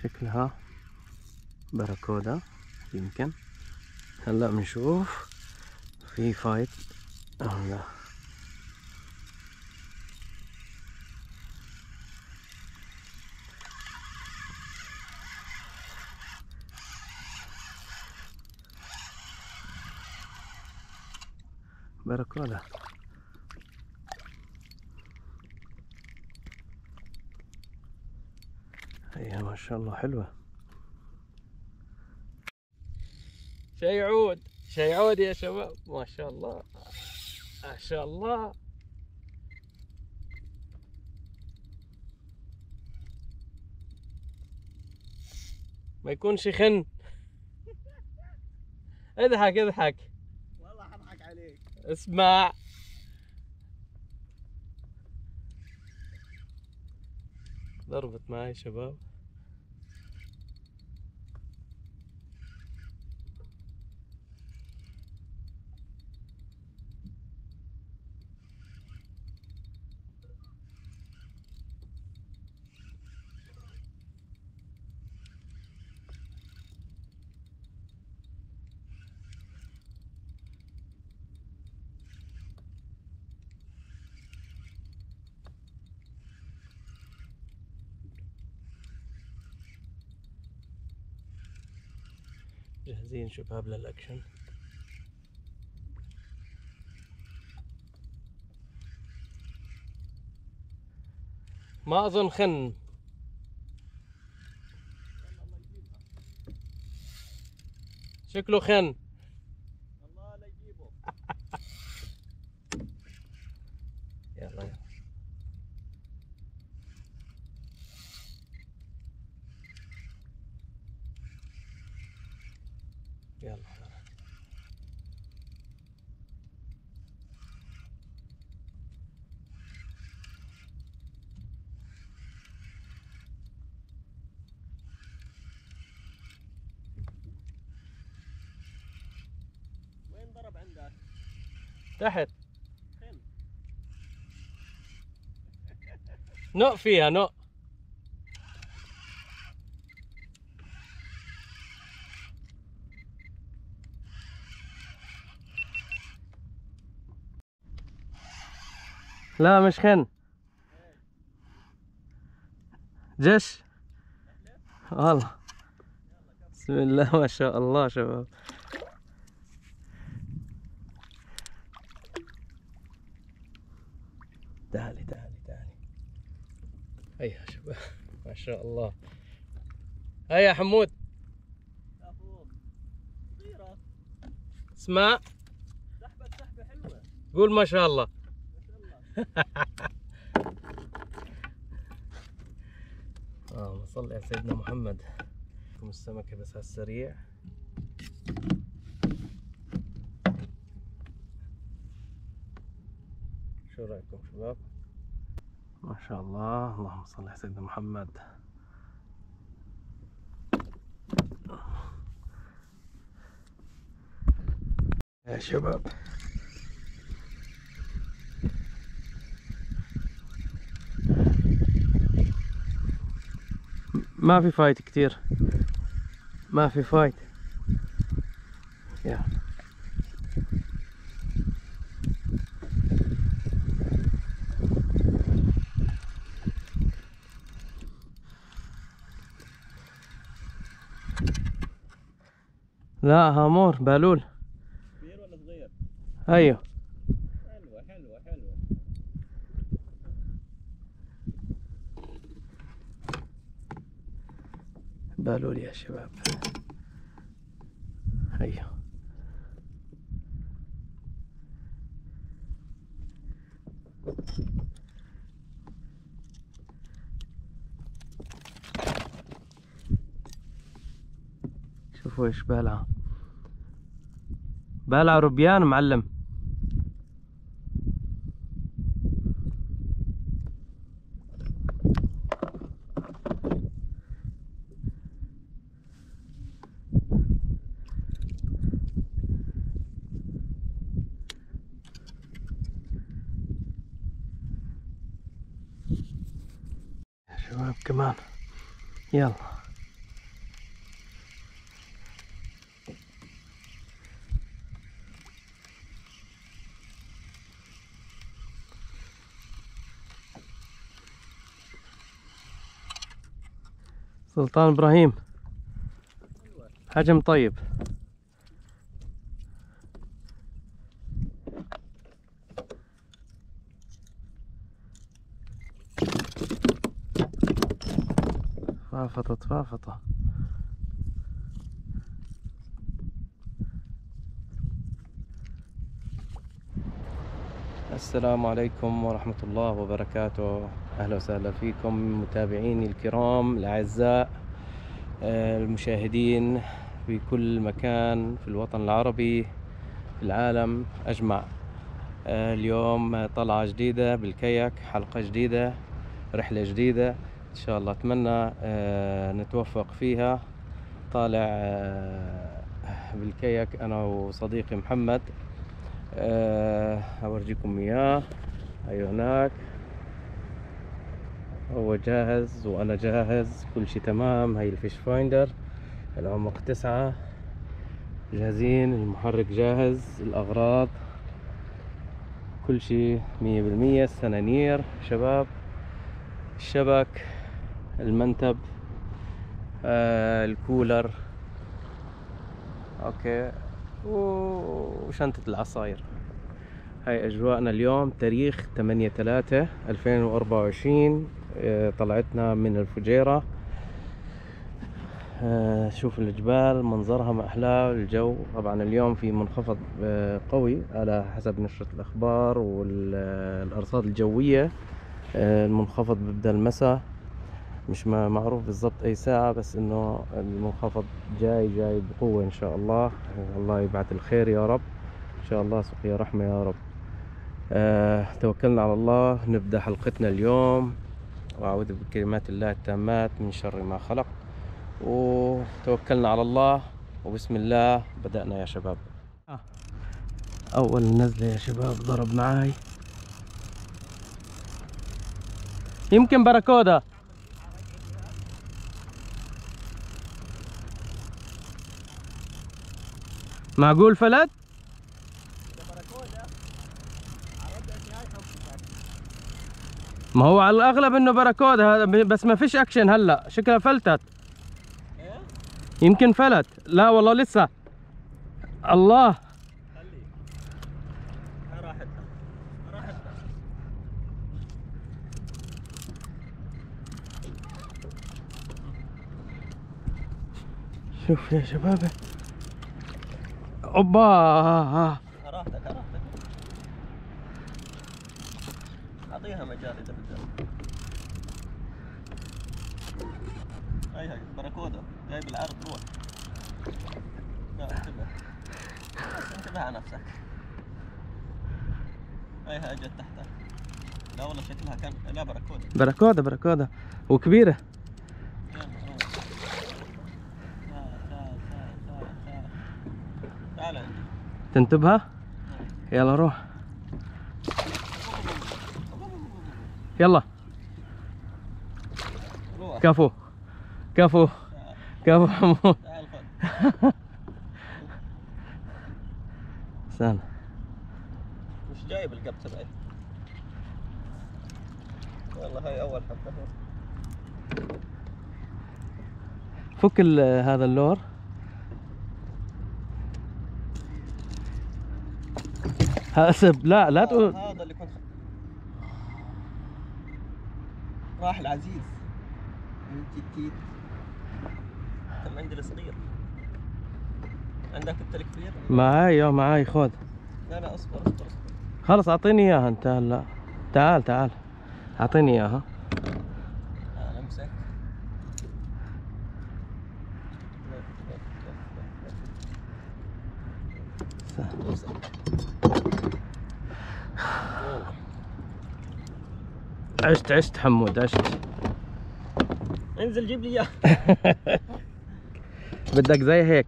شكلها باراكودا يمكن. هلا بنشوف في فايت أو لا. باراكودا. هي ما شاء الله حلوة. شيعود شيعود يا شباب، ما شاء الله ما شاء الله. ما يكونش خن. اضحك اضحك. والله حضحك عليك. اسمع، ضربت معي شباب. جاهزين شباب للأكشن. ما أظن خن. شكله خن. الله لا يجيبه. يلا يلا. يلا وين ضرب عندك؟ تحت. خن. نق فيها نق. لا مش خن. جش والله. بسم الله ما شاء الله شباب. تعالي تعالي تعالي. هيا يا شباب ما شاء الله. هيا يا حمود. لا فوق. صغيرة. اسمع. سحبة حلوة. قول ما شاء الله. ما شاء الله. اللهم صل على سيدنا محمد. السمكة بس على السريع. شو رأيكم شباب؟ ما شاء الله. اللهم صل على سيدنا محمد. يا شباب ما في فايت كتير، ما في فايت. يا لا هامور بالول. كبير ولا صغير؟ ايوه حلوة حلوة حلوة. بالول يا شباب. ايوه شوفوا ايش بالعة. بالعة روبيان معلم. يا شباب كمان. يلا سلطان ابراهيم حجم طيب. فافطة. السلام عليكم ورحمة الله وبركاته. أهلا وسهلا فيكم متابعيني الكرام الأعزاء، المشاهدين في كل مكان في الوطن العربي في العالم أجمع. اليوم طلعة جديدة بالكياك، حلقة جديدة، رحلة جديدة إن شاء الله. أتمنى نتوفق فيها. طالع بالكياك أنا وصديقي محمد، أورجيكم إياه. أيوة هناك، هو جاهز وأنا جاهز، كل شي تمام. هاي الفيش فايندر، العمق 9، جاهزين، المحرك جاهز، الأغراض كل شي 100%. السنانير شباب، الشبك، المنتب، الكولر، اوكي، وشنطة العصاير. هاي اجواءنا اليوم، تاريخ 8/3/2024. طلعتنا من الفجيرة. شوف الجبال منظرها ما احلاه، الجو طبعا اليوم في منخفض قوي على حسب نشرة الاخبار والارصاد الجوية. المنخفض بيبدأ المساء، مش معروف بالضبط اي ساعة، بس انه المنخفض جاي بقوة ان شاء الله. الله يبعث الخير يا رب ان شاء الله، سقيا رحمة يا رب. توكلنا على الله، نبدأ حلقتنا اليوم. واعوذ بكلمات الله التامات من شر ما خلق. وتوكلنا على الله وبسم الله بدأنا يا شباب. اول نزلة يا شباب ضرب معاي، يمكن باراكودا. معقول فلت؟ ما هو على الاغلب انه باراكودا هذا، بس ما فيش اكشن هلا، شكلها فلتت. يمكن فلت. لا والله لسه. الله، راحت. شوف يا شباب، اوبا. راحتك اعطيها مجال اذا بدك. هاي باراكودا جايب العرض، روح. لا انتبه، بس انتبه على نفسك. هاي اجت تحتك. لا والله شكلها كان، لا باراكودا وكبيرة. تعال عندي. تنتبها؟ يلا روح، يلا. روح. كفو حمود. تعال خذ. استنى، مش جايب القب تبعي. والله هاي اول حبة. فك هذا اللور. حاسب، لا تقول. هذا اللي كنت راح العزيز تيت. كم عندي الصغير. عندك انت الكبير؟ معاي خذ. لا اصبر. خلص اعطيني اياها انت هلا. تعال اعطيني اياها. امسك. عشت حمود، عشت. انزل جيب لي اياه. بدك زي هيك.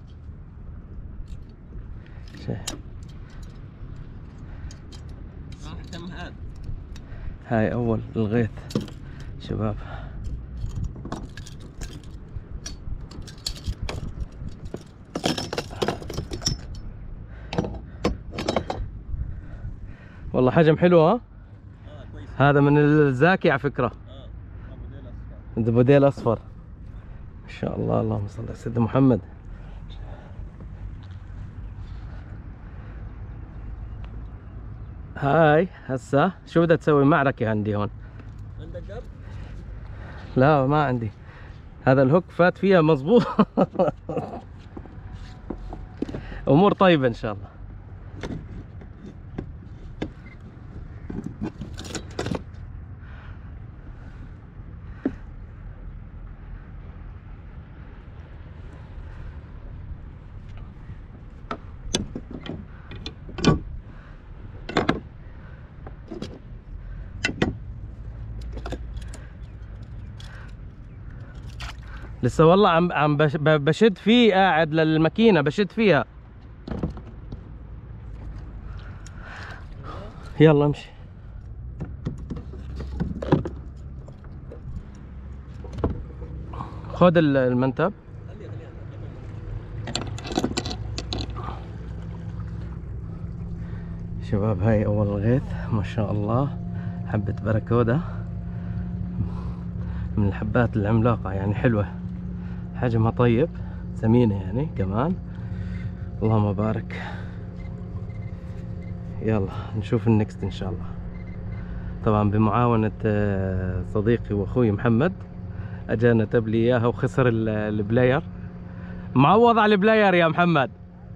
كم هذا؟ هاي اول الغيث شباب. والله حجم حلو. ها كويس. هذا من الزاكي على فكرة. موديل اصفر. موديل اصفر. ما شاء الله، اللهم صل على سيدنا محمد. هاي هسه شو بدها تسوي؟ معركة عندي هون. عندك قرب؟ لا ما عندي. هذا الهوك فات فيها مظبوط. امور طيبة ان شاء الله. لسه والله عم بشد فيه، قاعد للماكينة بشد فيها. يلا امشي. خذ المنتب. شباب هاي اول الغيث ما شاء الله، حبة باراكودا من الحبات العملاقة يعني، حلوة حجمها طيب، ثمينة يعني كمان، اللهم بارك. يلا نشوف النكست ان شاء الله. طبعا بمعاونة صديقي واخوي محمد، اجانا تب لي اياها وخسر البلاير. معوض على البلاير يا محمد.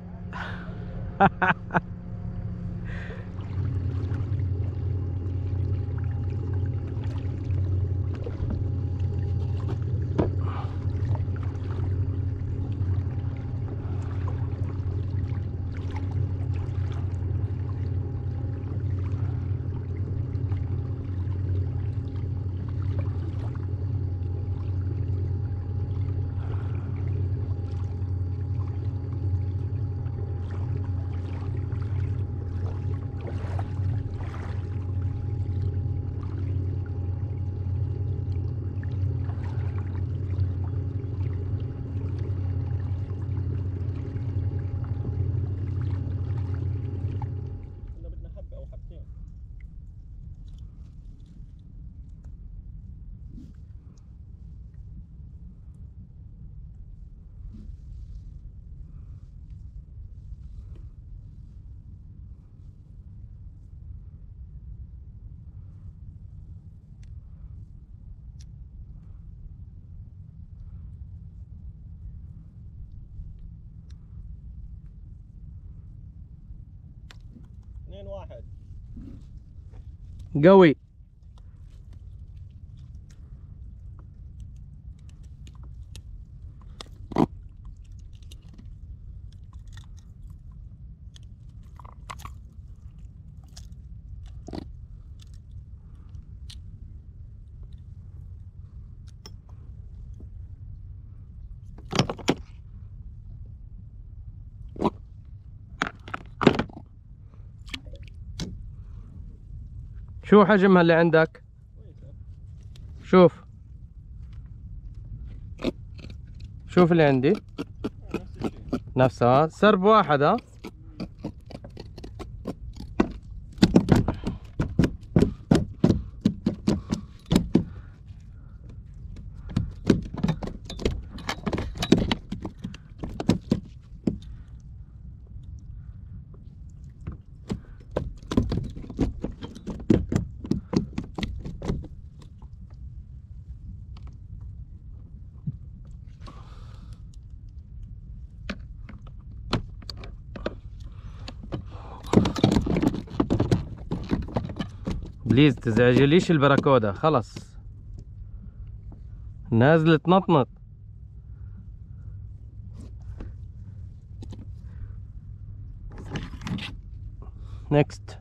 اثنين واحد. قوي. شو حجمها اللي عندك؟ شوف شوف اللي عندي نفسها، سرب واحد. ها بليز تزعجليش البراكودا، خلص نازل تنطنط. نيكست.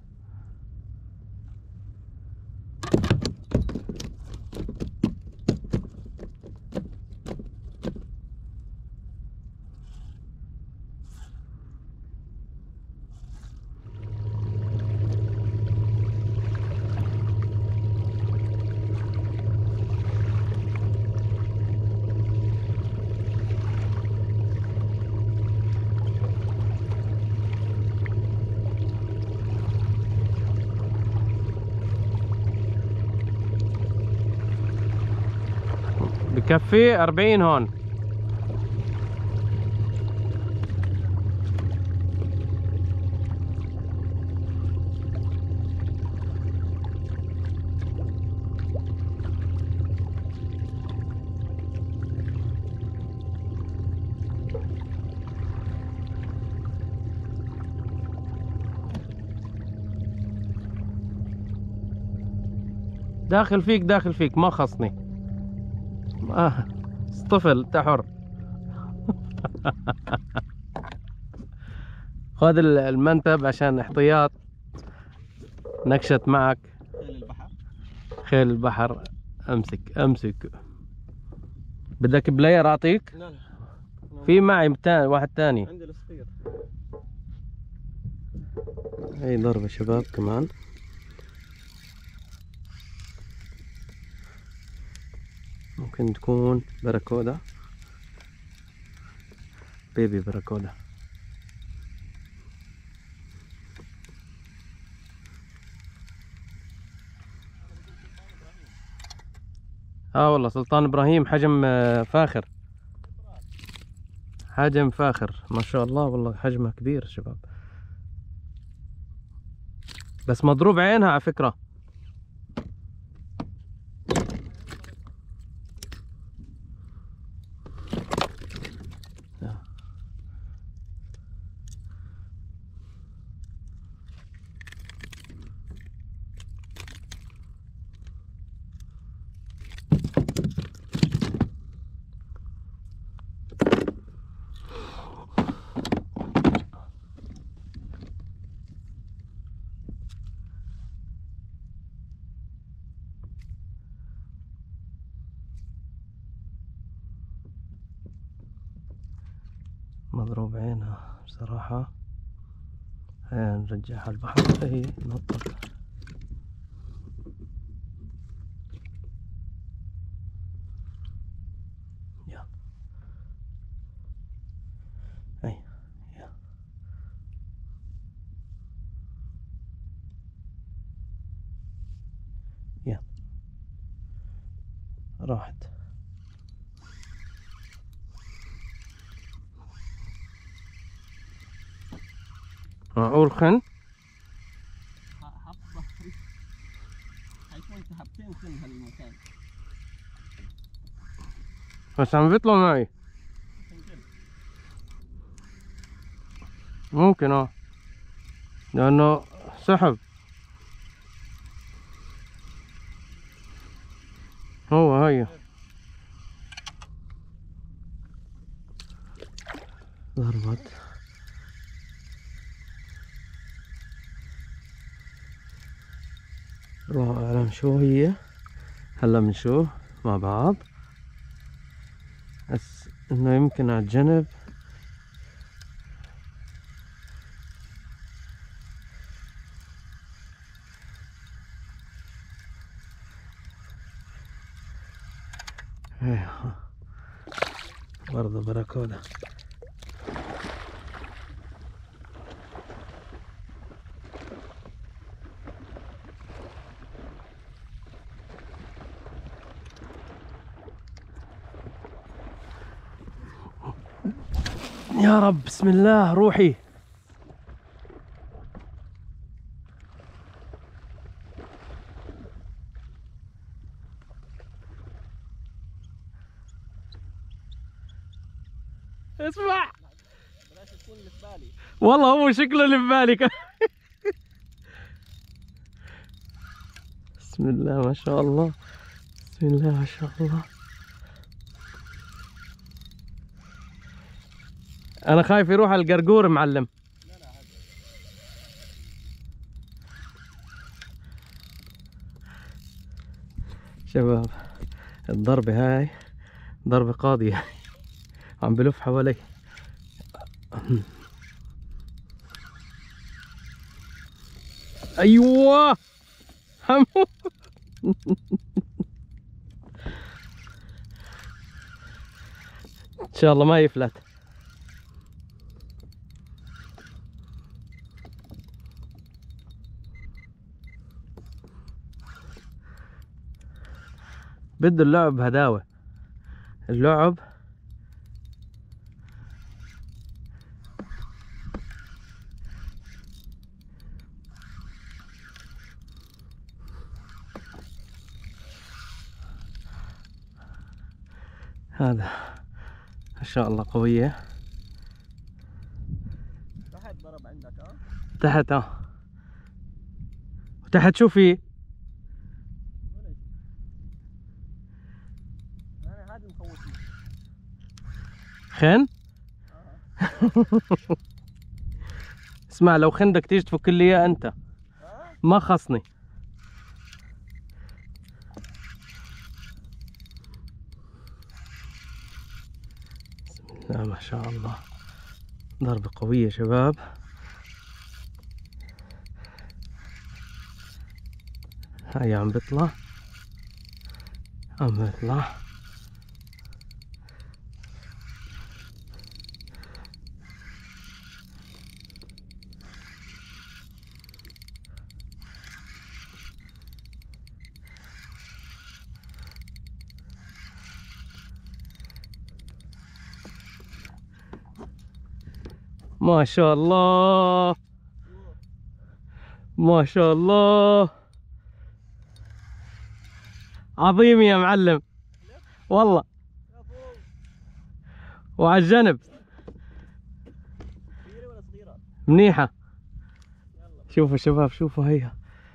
بكفي 40 هون. داخل فيك داخل فيك، ما خصني. اصطفل، انت حر. خذ المنتب عشان احتياط. نكشت معك. خيل البحر. خيل البحر. امسك امسك. بدك بلاير اعطيك؟ لا لا، في معي واحد تاني. عندي الصغير. هي ضربة شباب كمان. ممكن تكون باراكودا، بيبي باراكودا. والله سلطان ابراهيم، حجم فاخر. حجم فاخر ما شاء الله، والله حجمها كبير شباب، بس مضروب عينها على فكرة. مضروب عينها بصراحة. هيا نرجعها البحر. هي نطر. يلا هي يلا. يلا راحت. معقول خن؟ حبة حيكون حبتين خن هالمكان. بس عم بيطلع معي. ممكن لأنه سحب. هو هي ضربت. الله أعلم شو هي. هلا بنشوف مع بعض، بس إنه يمكن على الجنب. برضه باراكودا. يا رب بسم الله روحي. اسمع، بلاش تكون اللي في بالي. والله هو شكله اللي في بالك. بسم الله ما شاء الله، بسم الله ما شاء الله. انا خايف يروح على القرقور معلم. لا لا عادي. شباب الضربة هاي ضربة قاضية. عم بلف حوالي. ايوه حمو. ان شاء الله ما يفلت. بده اللعب هداوة. اللعب هذا ما شاء الله قوية. تحت ضرب عندك تحت وتحت شو في؟ بعد مخوفين. خن؟ اسمع، لو خندك تيجي تفك لي اياه انت، ما خصني. بسم الله ما شاء الله، ضربة قوية يا شباب. هاي عم بيطلع، عم بيطلع. ما شاء الله ما شاء الله، عظيم يا معلم والله. وعلى الجنب كبيرة ولا صغيرة؟ منيحة. شوفوا شباب، شوفوا هيها،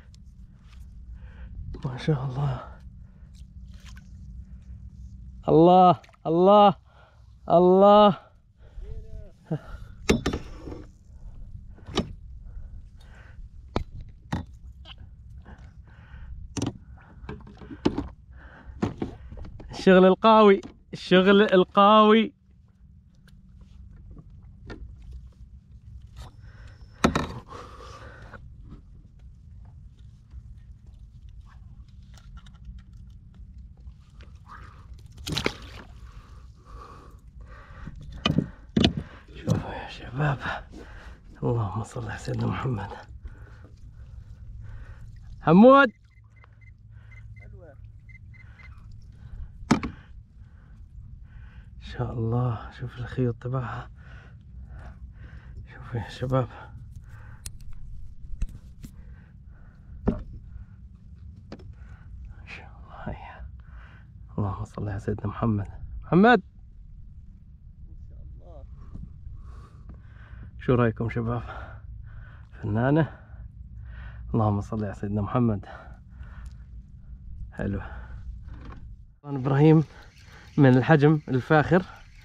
ما شاء الله. الله الله الله. الشغل القاوي، الشغل القاوي. شوفوا يا شباب، اللهم صل على سيدنا محمد. حمود ان شاء الله. شوف الخيوط تبعها، شوفوا يا شباب. ما شاء الله. هيا، اللهم صل على سيدنا محمد. محمد، شو رايكم شباب؟ فنانة، اللهم صل على سيدنا محمد. حلو. ابراهيم من الحجم الفاخر،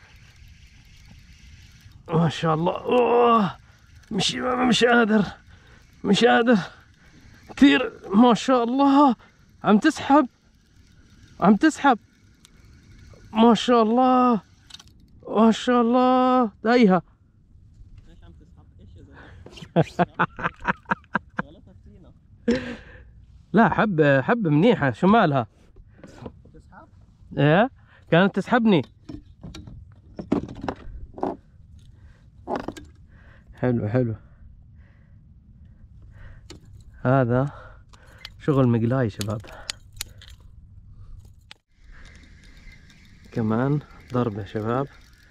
ما شاء الله. أوه، مش قادر، مش قادر كثير، ما شاء الله. عم تسحب، عم تسحب، ما شاء الله ما شاء الله. دايها. ليش عم تسحب؟ ايش يا زلمة؟ غلطت فينا. لا، حب منيحة. شو مالها؟ تسحب؟ ايه، كانت تسحبني. حلو حلو. هذا شغل مقلاي شباب. كمان ضربة شباب،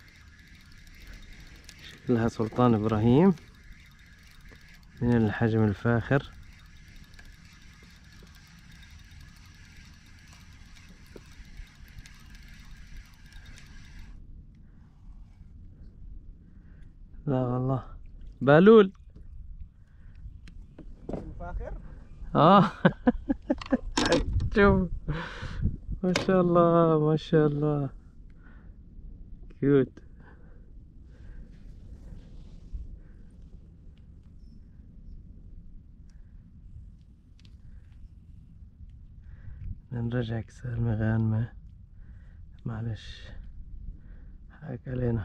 شكلها سلطان ابراهيم من الحجم الفاخر. لا والله بالول. فاخر؟ شوف، ما شاء الله ما شاء الله، كيوت. نرجع كسر مغانمة، معلش حاك علينا.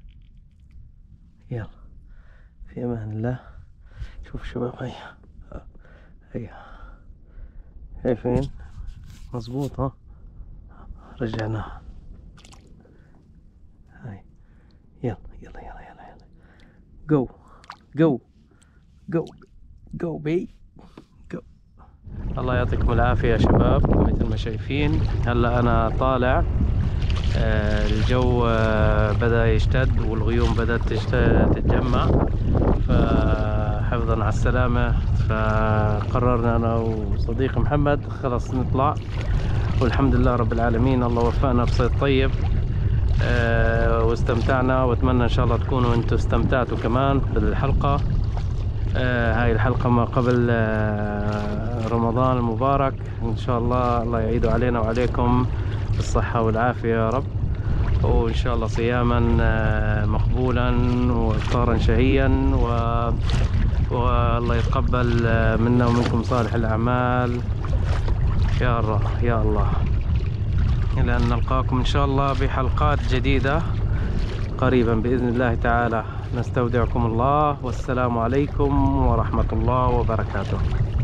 يلا، في امان الله. شوف شباب، هيا شايفين؟ مظبوط ها. رجعناها. هاي، يلا يلا يلا يلا يلا. جو جو جو جو بي جو. الله يعطيكم العافية يا شباب. مثل ما شايفين هلا انا طالع، الجو بدأ يشتد والغيوم بدأت تتجمع، فحفظا على السلامة فقررنا أنا وصديقي محمد خلص نطلع، والحمد لله رب العالمين. الله وفقنا بصيد طيب واستمتعنا، واتمنى ان شاء الله تكونوا انتم استمتعتوا كمان بالحلقة. هاي الحلقة ما قبل رمضان المبارك. إن شاء الله يعيده علينا وعليكم بالصحة والعافية يا رب، وإن شاء الله صياما مقبولا وإفطارا شهيا، والله يتقبل منا ومنكم صالح الأعمال يا الله يا الله. إلى أن نلقاكم إن شاء الله بحلقات جديدة قريبا بإذن الله تعالى. نستودعكم الله، والسلام عليكم ورحمة الله وبركاته.